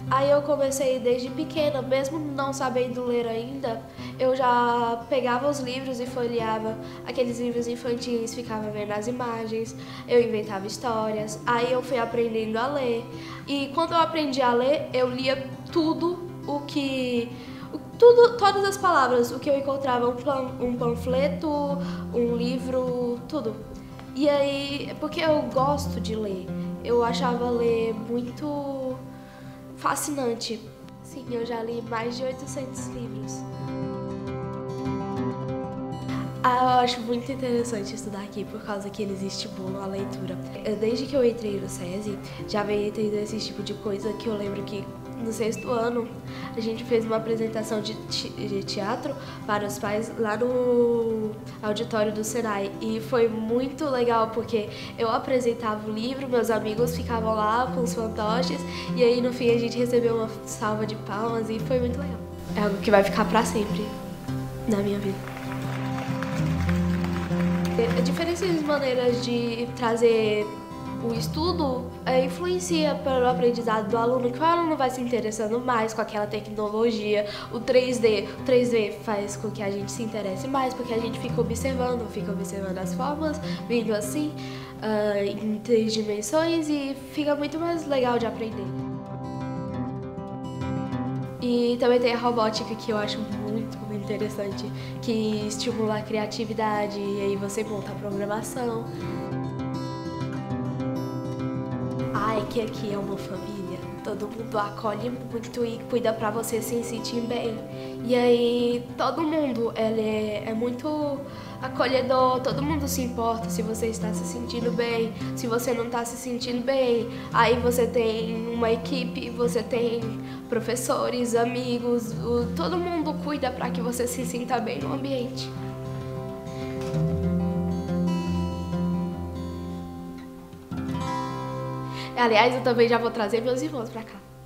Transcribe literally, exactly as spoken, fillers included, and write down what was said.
Aí eu comecei desde pequena, mesmo não sabendo ler ainda, eu já pegava os livros e folheava aqueles livros infantis, ficava vendo as imagens, eu inventava histórias, aí eu fui aprendendo a ler. E quando eu aprendi a ler, eu lia tudo o que... Tudo, todas as palavras, o que eu encontrava, um, pan, um panfleto, um livro, tudo. E aí, porque eu gosto de ler, eu achava ler muito fascinante. Sim, eu já li mais de oitocentos livros. Ah, eu acho muito interessante estudar aqui por causa que eles estimulam a leitura. Desde que eu entrei no SESI, já venho tendo esse tipo de coisa que eu lembro que no sexto ano a gente fez uma apresentação de, de teatro para os pais lá no auditório do Senai. E foi muito legal porque eu apresentava o livro, meus amigos ficavam lá com os fantoches e aí no fim a gente recebeu uma salva de palmas e foi muito legal. É algo que vai ficar para sempre na minha vida. Diferentes maneiras de trazer o estudo é, influencia para o aprendizado do aluno, que o aluno vai se interessando mais com aquela tecnologia. O três D, o três D faz com que a gente se interesse mais, porque a gente fica observando, fica observando as formas, vindo assim, uh, em três dimensões e fica muito mais legal de aprender. E também tem a robótica, que eu acho muito interessante, que estimula a criatividade e aí você monta a programação. Ai, que aqui é uma família, todo mundo acolhe muito e cuida pra você se sentir bem. E aí todo mundo ele é, é muito acolhedor, todo mundo se importa se você está se sentindo bem, se você não está se sentindo bem. Aí você tem uma equipe, você tem professores, amigos, o, todo mundo cuida para que você se sinta bem no ambiente. Aliás, eu também já vou trazer meus irmãos para cá.